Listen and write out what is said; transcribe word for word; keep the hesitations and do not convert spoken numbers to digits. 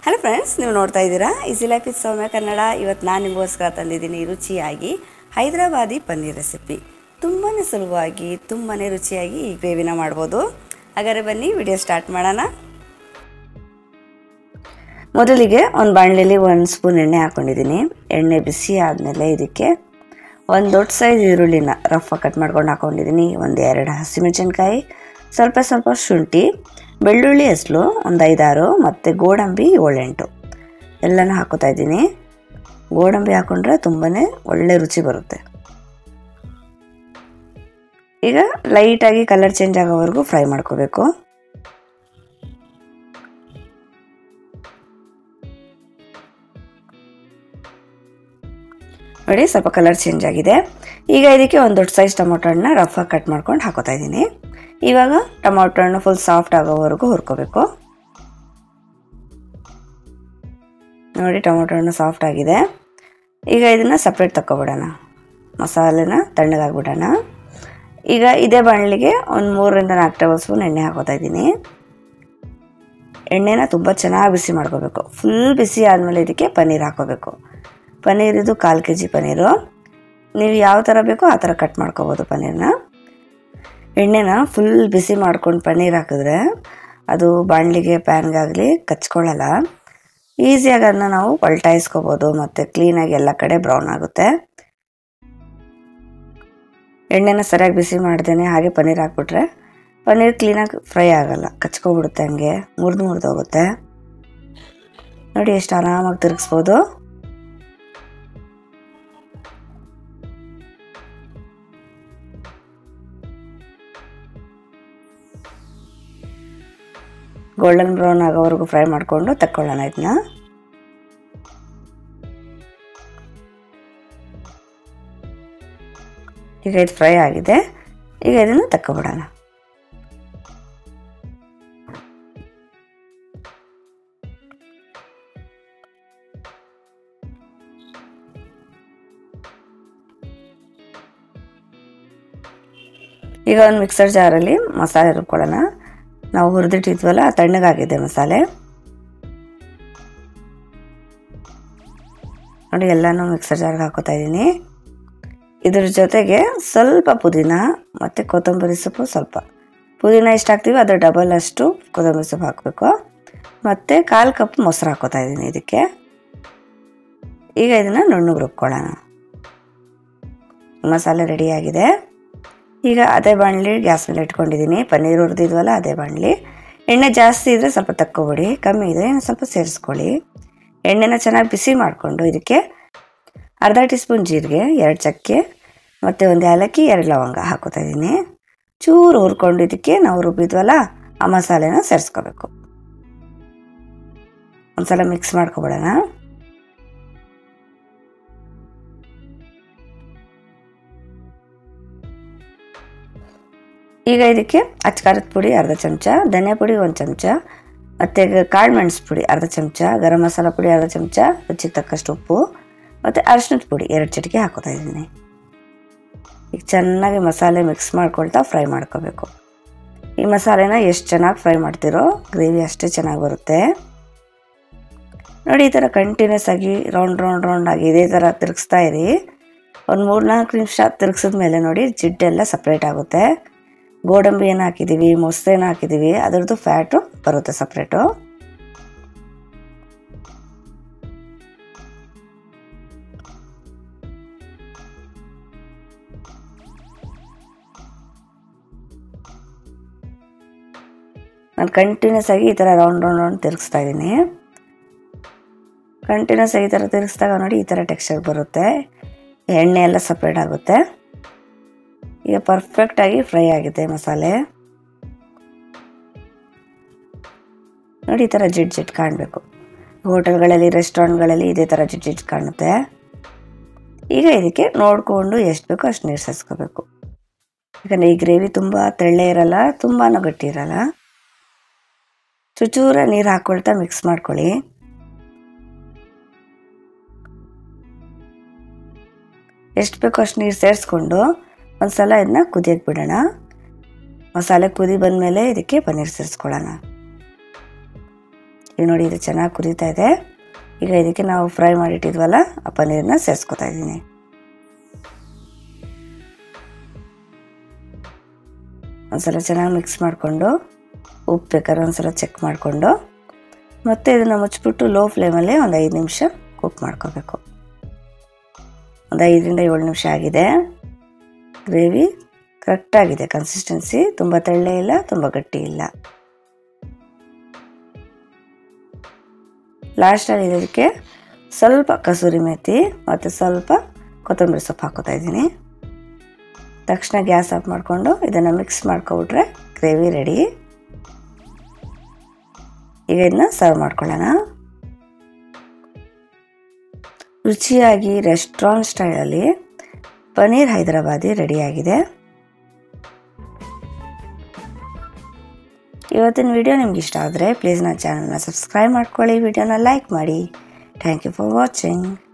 Hello friends, ನೀವು ನೋಡ್ತಾ ಇದ್ದೀರಾ easy life with Soumya Kannada. ಇವತ್ತು ನಾನು ನಿಮಗೋಸ್ಕರ ತಂದಿದ್ದೀನಿ ರುಚಿಯಾಗಿ ಹೈದರಾಬಾದಿ ಪನ್ನೀರ್ ರೆಸಿಪಿ. ತುಂಬಾ ಸುಲಭವಾಗಿ ತುಂಬಾ ರುಚಿಯಾಗಿ ಈ ಗ್ರೇವಿನ ಮಾಡ್ಬೋದು. ಹಾಗಾದರೆ ಬನ್ನಿ ವಿಡಿಯೋ ಸ್ಟಾರ್ಟ್ ಮಾಡೋಣ. ಮೊದಲಿಗೆ ಒಂದು ಬಾಣಲೆಯಲ್ಲಿ ಒಂದು ಸ್ಪೂನ್ ಎಣ್ಣೆ ಹಾಕ್ಕೊಂಡಿದ್ದೀನಿ. ಎಣ್ಣೆ ಬಿಸಿ ಆದಮೇಲೆ ಇದಕ್ಕೆ ಒಂದು ದೊಡ್ಡ ಸೈಜ್ ಈರುಳ್ಳಿನ ರಫ್ ಕಟ್ ಮಾಡ್ಕೊಂಡು ಹಾಕ್ಕೊಂಡಿದ್ದೀನಿ. ಒಂದು ಎರಡು ಹಸಿಮೆಣಸಿನ್ಕಾಯಿ, ಸ್ವಲ್ಪ ಸ್ವಲ್ಪ ಶುಂಠಿ, ಬೆಳ್ಳುಳ್ಳಿ ಹೆಸರು ಒಂದು ಐದಾರು, ಮತ್ತು ಗೋಡಂಬಿ ಏಳೆಂಟು ಎಲ್ಲನೂ ಹಾಕೋತಾ ಇದ್ದೀನಿ. ಗೋಡಂಬಿ ಹಾಕ್ಕೊಂಡ್ರೆ ತುಂಬಾ ಒಳ್ಳೆ ರುಚಿ ಬರುತ್ತೆ. ಈಗ ಲೈಟಾಗಿ ಕಲರ್ ಚೇಂಜ್ ಆಗೋವರೆಗೂ ಫ್ರೈ ಮಾಡ್ಕೋಬೇಕು. ನೋಡಿ, ಸ್ವಲ್ಪ ಕಲರ್ ಚೇಂಜ್ ಆಗಿದೆ. ಈಗ ಇದಕ್ಕೆ ಒಂದು ದೊಡ್ಡ ಸೈಜ್ ಟೊಮೊಟೊ ಹಣ್ಣನ್ನ ರಫಾಗಿ ಕಟ್ ಮಾಡ್ಕೊಂಡು ಹಾಕೋತಾ ಇದ್ದೀನಿ. ಇವಾಗ ಟೊಮೊಟೊ ಹಣ್ಣು ಫುಲ್ ಸಾಫ್ಟ್ ಆಗೋವರೆಗೂ ಹುರ್ಕೋಬೇಕು. ನೋಡಿ, ಟೊಮೊಟೊ ಹಣ್ಣು ಸಾಫ್ಟ್ ಆಗಿದೆ. ಈಗ ಇದನ್ನು ಸಪ್ರೇಟ್ ತಗೊಬಿಡೋಣ. ಮಸಾಲೆನ ತಣ್ಣಗಾಗ್ಬಿಡೋಣ. ಈಗ ಇದೇ ಬಾಣಲಿಗೆ ಒಂದು ಮೂರರಿಂದ ನಾಲ್ಕು ಟೇಬಲ್ ಸ್ಪೂನ್ ಎಣ್ಣೆ ಹಾಕೋತಾ ಇದ್ದೀನಿ. ಎಣ್ಣೆನ ತುಂಬ ಚೆನ್ನಾಗಿ ಬಿಸಿ ಮಾಡ್ಕೋಬೇಕು. ಫುಲ್ ಬಿಸಿ ಆದಮೇಲೆ ಇದಕ್ಕೆ ಪನ್ನೀರ್ ಹಾಕೋಬೇಕು. ಪನ್ನೀರ್ ಇದು ಕಾಲು ಕೆ ಜಿ ಪನ್ನೀರು. ನೀವು ಯಾವ ಥರ ಬೇಕೋ ಆ ಥರ ಕಟ್ ಮಾಡ್ಕೋಬೋದು ಪನ್ನೀರನ್ನ. ಎಣ್ಣೆನ ಫುಲ್ ಬಿಸಿ ಮಾಡ್ಕೊಂಡು ಪನ್ನೀರ್ ಹಾಕಿದ್ರೆ ಅದು ಬಾಣಲಿಗೆ ಪ್ಯಾನ್ಗಾಗಲಿ ಕಚ್ಕೊಳ್ಳಲ್ಲ. ಈಸಿಯಾಗಿ ಅದನ್ನ ನಾವು ಪಲ್ಟಾಯಿಸ್ಕೋಬೋದು ಮತ್ತು ಕ್ಲೀನಾಗಿ ಎಲ್ಲ ಕಡೆ ಬ್ರೌನ್ ಆಗುತ್ತೆ. ಎಣ್ಣೆನ ಸರಿಯಾಗಿ ಬಿಸಿ ಮಾಡ್ದೇನೆ ಹಾಗೆ ಪನ್ನೀರ್ ಹಾಕ್ಬಿಟ್ರೆ ಪನ್ನೀರ್ ಕ್ಲೀನಾಗಿ ಫ್ರೈ ಆಗೋಲ್ಲ, ಕಚ್ಕೊಬಿಡುತ್ತೆ, ಹಂಗೆ ಮುರಿದು ಮುರಿದು ಹೋಗುತ್ತೆ. ನೋಡಿ, ಎಷ್ಟು ಆರಾಮಾಗಿ ತಿರುಗಿಸ್ಬೋದು. ಗೋಲ್ಡನ್ ಬ್ರೌನ್ ಆಗೋವರೆಗೂ ಫ್ರೈ ಮಾಡಿಕೊಂಡು ತಕ್ಕೊಳ್ಳೋಣ ಇದನ್ನ. ಈಗ ಇದು ಫ್ರೈ ಆಗಿದೆ. ಈಗ ಇದನ್ನು ತಕ್ಕೊಬಿಡೋಣ. ಈಗ ಒಂದು ಮಿಕ್ಸರ್ ಜಾರಲ್ಲಿ ಮಸಾಲೆ ರುಬ್ಕೊಳ್ಳೋಣ. ನಾವು ಹುರಿದಿಟ್ಟಿದ್ವಲ್ಲ, ತಣ್ಣಗಾಗಿದೆ ಮಸಾಲೆ. ನೋಡಿ, ಎಲ್ಲನೂ ಮಿಕ್ಸರ್ ಜಾರ್ಗೆ ಹಾಕೋತಾ ಇದ್ದೀನಿ. ಇದ್ರ ಜೊತೆಗೆ ಸ್ವಲ್ಪ ಪುದೀನ ಮತ್ತು ಕೊತ್ತಂಬರಿ ಸೊಪ್ಪು, ಸ್ವಲ್ಪ ಪುದೀನ ಎಷ್ಟು ಹಾಕ್ತೀವಿ ಅದರ ಡಬಲ್ ಅಷ್ಟು ಕೊತ್ತಂಬರಿ ಸೊಪ್ಪು ಹಾಕಬೇಕು. ಮತ್ತು ಕಾಲು ಕಪ್ ಮೊಸರು ಹಾಕೋತಾ ಇದ್ದೀನಿ ಇದಕ್ಕೆ. ಈಗ ಇದನ್ನು ನುಣ್ಣಗೆ ರುಬ್ಕೊಳ್ಳೋಣ. ಮಸಾಲೆ ರೆಡಿಯಾಗಿದೆ. ಈಗ ಅದೇ ಬಾಣಲಿ ಗ್ಯಾಸ್ ಮೇಲೆ ಇಟ್ಕೊಂಡಿದ್ದೀನಿ. ಪನ್ನೀರ್ ಹುರಿದಿದ್ವಲ್ಲ ಅದೇ ಬಾಣಲಿ. ಎಣ್ಣೆ ಜಾಸ್ತಿ ಇದ್ದರೆ ಸ್ವಲ್ಪ ತಕ್ಕೊಬಿಡಿ, ಕಮ್ಮಿ ಇದ್ದರೆ ಇನ್ನು ಸ್ವಲ್ಪ ಸೇರಿಸ್ಕೊಳ್ಳಿ. ಎಣ್ಣೆನ ಚೆನ್ನಾಗಿ ಬಿಸಿ ಮಾಡಿಕೊಂಡು ಇದಕ್ಕೆ ಅರ್ಧ ಟೀ ಸ್ಪೂನ್ ಜೀರಿಗೆ, ಎರಡು ಚಕ್ಕೆ ಮತ್ತು ಒಂದು ಏಲಕ್ಕಿ, ಎರಡು ಲವಂಗ ಹಾಕೋತಾ ಇದ್ದೀನಿ. ಚೂರು ಹುರ್ಕೊಂಡು ಇದಕ್ಕೆ ನಾವು ರುಬ್ಬಿದ್ವಲ್ಲ ಆ ಮಸಾಲೆನ ಸೇರಿಸ್ಕೋಬೇಕು. ಒಂದ್ಸಲ ಮಿಕ್ಸ್ ಮಾಡ್ಕೊಬಿಡೋಣ. ಈಗ ಇದಕ್ಕೆ ಅಚ್ಕಾರದ ಪುಡಿ ಅರ್ಧ ಚಮಚ, ಧನಿಯಾ ಪುಡಿ ಒಂದು ಚಮಚ, ಮತ್ತು ಕಾಳು ಮೆಣಸು ಪುಡಿ ಅರ್ಧ ಚಮಚ, ಗರಂ ಮಸಾಲ ಪುಡಿ ಅರ್ಧ ಚಮಚ, ರುಚಿಗೆ ತಕ್ಕಷ್ಟು ಉಪ್ಪು ಮತ್ತು ಅರಿಶಿಣದ ಪುಡಿ ಎರಡು ಚಿಟಿಕೆ ಹಾಕೋತಾ ಇದ್ದೀನಿ. ಈಗ ಚೆನ್ನಾಗಿ ಮಸಾಲೆ ಮಿಕ್ಸ್ ಮಾಡ್ಕೊಳ್ತಾ ಫ್ರೈ ಮಾಡ್ಕೋಬೇಕು. ಈ ಮಸಾಲೆನ ಎಷ್ಟು ಚೆನ್ನಾಗಿ ಫ್ರೈ ಮಾಡ್ತಿರೋ ಗ್ರೇವಿ ಅಷ್ಟೇ ಚೆನ್ನಾಗಿ ಬರುತ್ತೆ. ನೋಡಿ, ಈ ಥರ ಕಂಟಿನ್ಯೂಸ್ ಆಗಿ ರೌಂಡ್ ರೌಂಡ್ ರೌಂಡ್ ಆಗಿ ಇದೇ ಥರ ತಿರುಗಿಸ್ತಾ ಇರಿ. ಒಂದು ಮೂರು ನಾಲ್ಕು ನಿಮಿಷ ತಿರುಗಿಸಿದ ಮೇಲೆ ನೋಡಿ, ಜಿಡ್ಡೆಲ್ಲ ಸಪ್ರೇಟ್ ಆಗುತ್ತೆ. ಗೋಡಂಬಿ ಏನು ಹಾಕಿದ್ದೀವಿ, ಮೊಸರೇನು ಹಾಕಿದ್ದೀವಿ, ಅದರದ್ದು ಫ್ಯಾಟು ಬರುತ್ತೆ ಸಪ್ರೇಟು. ನಾನು ಕಂಟಿನ್ಯೂಸ್ ಆಗಿ ಈ ಥರ ರೌಂಡ್ ರೌಂಡ್ ರೌಂಡ್ ತಿರುಗಿಸ್ತಾ ಇದ್ದೀನಿ. ಕಂಟಿನ್ಯೂಸ್ ಆಗಿ ಈ ಥರ ತಿರುಗಿಸಿದಾಗ ನೋಡಿ, ಈ ಥರ ಟೆಕ್ಸ್ಚರ್ ಬರುತ್ತೆ. ಎಣ್ಣೆ ಎಲ್ಲ ಸಪ್ರೇಟ್ ಆಗುತ್ತೆ. ಈಗ ಪರ್ಫೆಕ್ಟಾಗಿ ಫ್ರೈ ಆಗಿದೆ ಮಸಾಲೆ. ನೋಡಿ, ಈ ಥರ ಜಿಡ್ ಜಿಡ್ ಕಾಣಬೇಕು. ಹೋಟೆಲ್ಗಳಲ್ಲಿ, ರೆಸ್ಟೋರೆಂಟ್ಗಳಲ್ಲಿ ಇದೇ ಥರ ಜಿಡ್ ಜಿಡ್ ಕಾಣುತ್ತೆ. ಈಗ ಇದಕ್ಕೆ ನೋಡಿಕೊಂಡು ಎಷ್ಟು ಬೇಕೋ ಅಷ್ಟು ನೀರು ಸೇರಿಸ್ಕೋಬೇಕು. ಯಾಕಂದರೆ ಈ ಗ್ರೇವಿ ತುಂಬ ತೆಳ್ಳೆ ಇರಲ್ಲ, ತುಂಬಾ ಗಟ್ಟಿ ಇರಲ್ಲ. ಚೂಚೂರ ನೀರು ಹಾಕ್ಕೊಳ್ತಾ ಮಿಕ್ಸ್ ಮಾಡ್ಕೊಳ್ಳಿ. ಎಷ್ಟು ಬೇಕೋ ಅಷ್ಟು ನೀರು ಸೇರಿಸ್ಕೊಂಡು ಒಂದು ಸಲ ಇದನ್ನ ಕುದಿಯಕ್ಕೆ ಬಿಡೋಣ. ಮಸಾಲೆ ಕುದಿ ಬಂದಮೇಲೆ ಇದಕ್ಕೆ ಪನ್ನೀರ್ ಸೇರಿಸ್ಕೊಳ್ಳೋಣ. ಈಗ ನೋಡಿ ಇದು ಚೆನ್ನಾಗಿ ಕುದೀತಾ ಇದೆ. ಈಗ ಇದಕ್ಕೆ ನಾವು ಫ್ರೈ ಮಾಡಿಟ್ಟಿದ್ವಲ್ಲ ಆ ಪನ್ನೀರನ್ನ ಸೇರಿಸ್ಕೊತಾ ಇದ್ದೀನಿ. ಒಂದ್ಸಲ ಚೆನ್ನಾಗಿ ಮಿಕ್ಸ್ ಮಾಡಿಕೊಂಡು ಉಪ್ಪು ಬೇಕಾದ್ರೆ ಒಂದ್ಸಲ ಚೆಕ್ ಮಾಡಿಕೊಂಡು ಮತ್ತೆ ಇದನ್ನು ಮುಚ್ಚಿಬಿಟ್ಟು ಲೋ ಫ್ಲೇಮಲ್ಲಿ ಒಂದು ಐದು ನಿಮಿಷ ಕುಕ್ ಮಾಡ್ಕೋಬೇಕು. ಒಂದು ಐದರಿಂದ ಏಳು ನಿಮಿಷ ಆಗಿದೆ. ಗ್ರೇವಿ ಕರೆಕ್ಟಾಗಿದೆ ಕನ್ಸಿಸ್ಟೆನ್ಸಿ, ತುಂಬ ತೆಳ್ಳೆ ಇಲ್ಲ, ತುಂಬ ಗಟ್ಟಿ ಇಲ್ಲ. ಲಾಸ್ಟಲ್ಲಿ ಇದಕ್ಕೆ ಸ್ವಲ್ಪ ಕಸೂರಿ ಮೇಥಿ ಮತ್ತು ಸ್ವಲ್ಪ ಕೊತ್ತಂಬರಿ ಸೊಪ್ಪು ಹಾಕೋತಾ ಇದ್ದೀನಿ. ತಕ್ಷಣ ಗ್ಯಾಸ್ ಆಫ್ ಮಾಡಿಕೊಂಡು ಇದನ್ನು ಮಿಕ್ಸ್ ಮಾಡ್ಕೊಬಿಟ್ರೆ ಗ್ರೇವಿ ರೆಡಿ. ಈಗ ಇದನ್ನ ಸರ್ವ್ ಮಾಡ್ಕೊಳ್ಳೋಣ. ರುಚಿಯಾಗಿ ರೆಸ್ಟೋರೆಂಟ್ ಸ್ಟೈಲಲ್ಲಿ ಪನ್ನೀರ್ ಹೈದರಾಬಾದಿ ರೆಡಿಯಾಗಿದೆ. ಇವತ್ತಿನ ವಿಡಿಯೋ ನಿಮ್ಗೆ ಇಷ್ಟ ಆದರೆ ಪ್ಲೀಸ್ ನನ್ನ ಚಾನಲ್ನ ಸಬ್ಸ್ಕ್ರೈಬ್ ಮಾಡ್ಕೊಳ್ಳಿ, ವಿಡಿಯೋನ ಲೈಕ್ ಮಾಡಿ. Thank you for watching.